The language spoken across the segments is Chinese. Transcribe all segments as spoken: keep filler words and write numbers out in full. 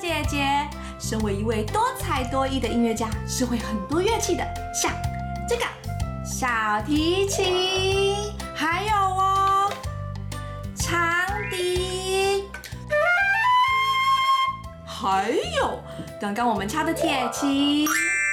姐姐，身为一位多才多艺的音乐家，是会很多乐器的，像这个小提琴，还有哦长笛，还有刚刚我们敲的铁琴。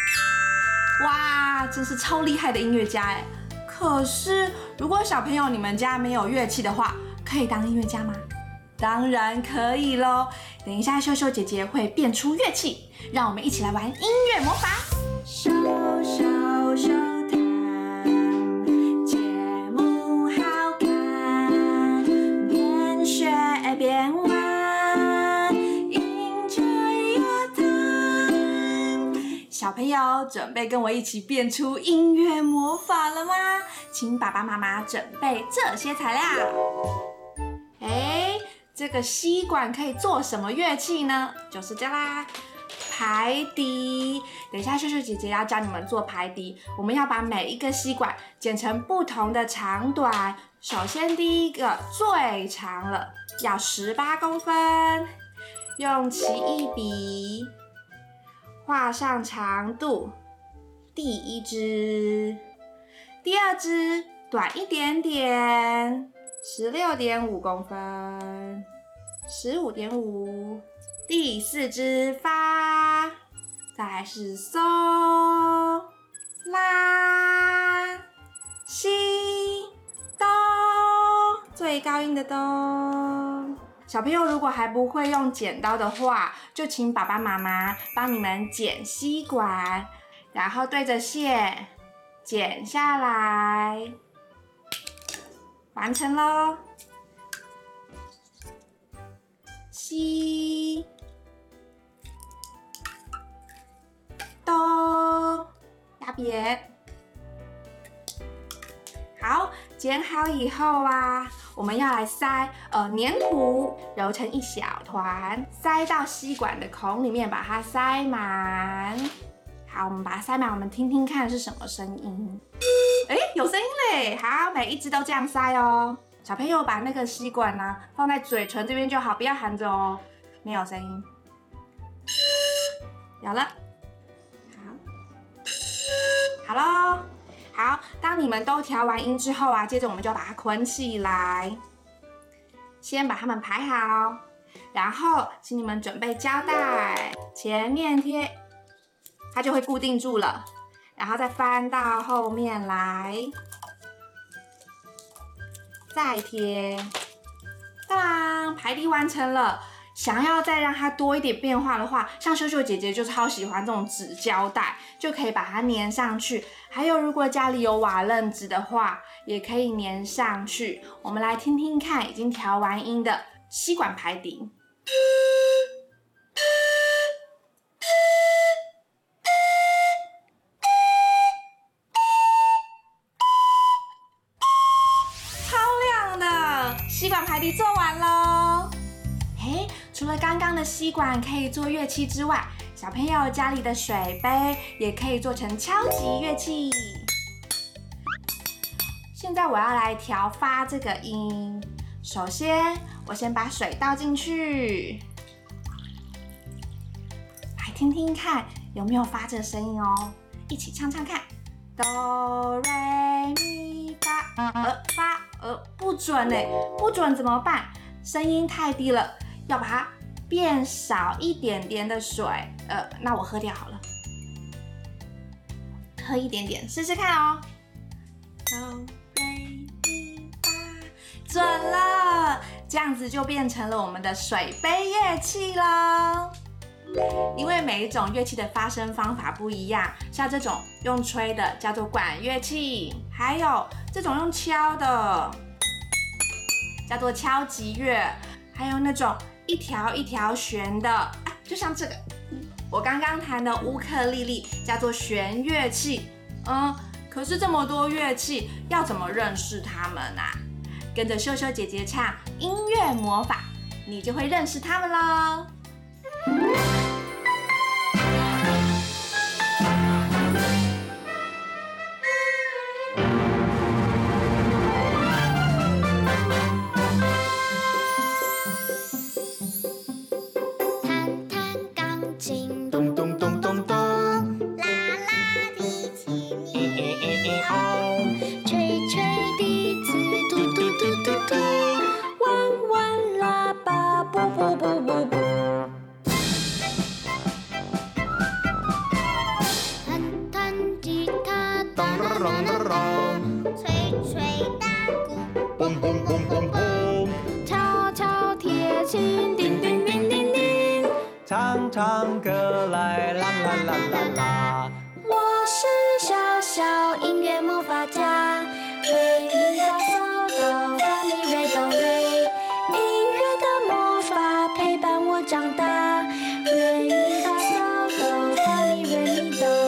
哇，真是超厉害的音乐家哎！可是，如果小朋友你们家没有乐器的话，可以当音乐家吗？当然可以咯！等一下，秀秀姐姐会变出乐器，让我们一起来玩音乐魔法。秀秀秀谈，节目好看，边学边玩，enjoy your time。小朋友准备跟我一起变出音乐魔法了吗？请爸爸妈妈准备这些材料。哎，这个吸管可以做什么乐器呢？就是这啦，排笛。等一下，秀秀姐姐要教你们做排笛。我们要把每一个吸管剪成不同的长短。首先，第一个最长了，要十八公分，用奇异笔画上长度。第一支，第二支短一点点。十六点五公分，十五点五，第四支发，再来是嗦拉西哆，最高音的哆。小朋友如果还不会用剪刀的话，就请爸爸妈妈帮你们剪吸管，然后对着线剪下来。完成咯，西哆，压扁。好，剪好以后啊，我们要来塞呃粘土，揉成一小团，塞到吸管的孔里面，把它塞满。好，我们把它塞满，我们听听看是什么声音。哎，有声音嘞！好，每一只都这样塞哦。小朋友把那个吸管呢、啊、放在嘴唇这边就好，不要含着哦。没有声音。有了。好，好咯。好，当你们都调完音之后啊，接着我们就要把它捆起来。先把它们排好，然后请你们准备胶带，前面贴，它就会固定住了。然后再翻到后面来，再贴，当排笛完成了。想要再让它多一点变化的话，像秀秀姐姐就超喜欢这种纸胶带，就可以把它粘上去。还有，如果家里有瓦楞纸的话，也可以粘上去。我们来听听看，已经调完音的吸管排笛。吸管排笛做完咯。诶，除了刚刚的吸管可以做乐器之外，小朋友家里的水杯也可以做成敲击乐器。现在我要来调发这个音。首先，我先把水倒进去，来听听看有没有发这个声音哦。一起唱唱看，哆瑞咪发，呃发。呃，不准哎，不准怎么办？声音太低了，要把它变少一点点的水。呃，那我喝掉好了，喝一点点，试试看哦。哆瑞咪发，准了，这样子就变成了我们的水杯乐器了。因为每一种乐器的发声方法不一样，像这种用吹的叫做管乐器，还有这种用敲的叫做敲击乐，还有那种一条一条弦的，啊，就像这个我刚刚弹的乌克丽丽叫做弦乐器。嗯，可是这么多乐器，要怎么认识它们啊？跟着秀秀姐姐唱音乐魔法，你就会认识它们了。 弹弹吹吹打鼓， 嘣嘣嘣嘣嘣， 敲敲铁琴，叮叮叮叮叮， 唱唱歌来，啦啦啦啦啦。 我是小小音乐魔法家，瑞咪发嗦哆发咪瑞哆瑞，音乐的魔法陪伴我长大，瑞咪发嗦哆发咪瑞咪哆。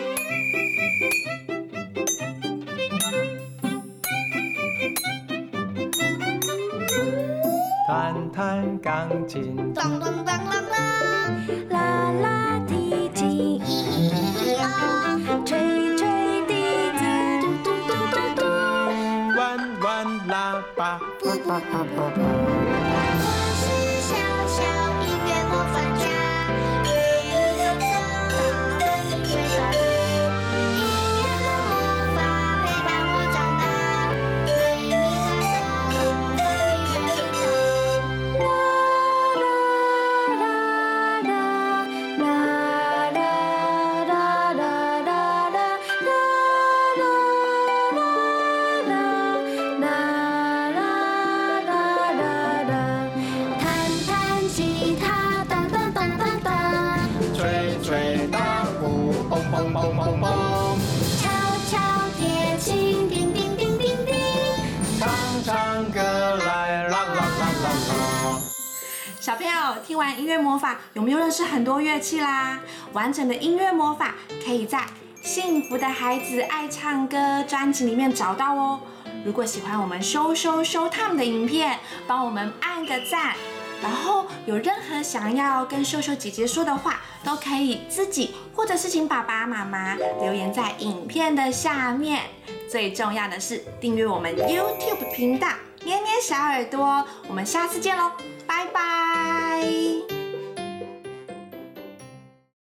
弹弹钢琴， 咚咚当啷啷，啦啦提琴，咿咿咿哦，吹吹笛子，嘟嘟嘟嘟嘟， 玩玩喇叭， 噗噗噗噗噗。我是小小音乐魔法家，瑞咪发嗦哆发咪瑞哆瑞，音乐的魔法陪伴我长大，瑞咪发嗦哆发咪瑞咪哆。弹弹吉他，当当当当当， 吹吹打鼓，嘣嘣嘣嘣嘣， 敲敲铁琴，叮叮叮叮叮。 唱唱歌来，啦啦啦啦啦。 小朋友听完音乐魔法，有没有认识很多乐器啦？完整的音乐魔法可以在《幸福的孩子爱唱歌》专辑里面找到哦。如果喜欢我们收收收他们的影片，帮我们按个赞。然后有任何想要跟秀秀姐姐说的话，都可以自己或者是请爸爸妈妈留言在影片的下面。最重要的是订阅我们 YouTube 频道，捏捏小耳朵。我们下次见喽！